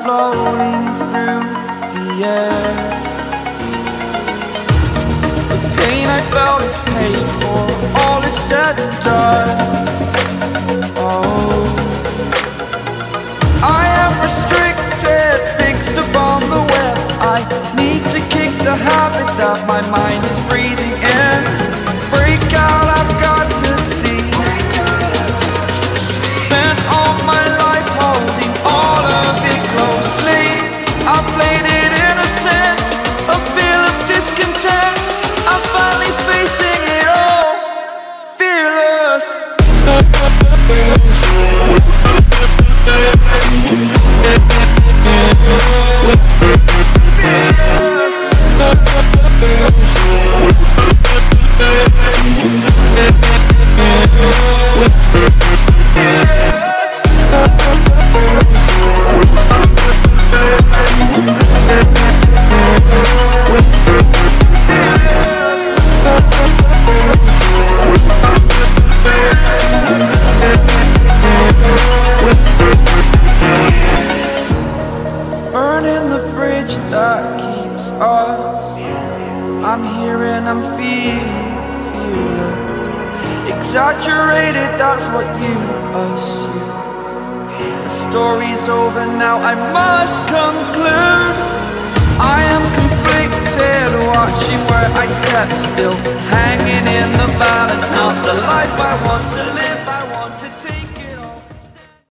floating through the air. The pain I felt is paid for, all is said and done. Oh, I am restricted, fixed upon the web. I need to kick the habit that my mind is breathing in. Break out, I've got to see. Spent all my life holding all of it closely. I played it innocent, a feel of discontent. I'm finally facing it all, fearless. Burning the bridge that keeps us. I'm here and I'm feeling fearless. Exaggerated, that's what you assume. The story's over now, I must conclude. I am conflicted, watching where I step still, hanging in the balance, not the life I want to live.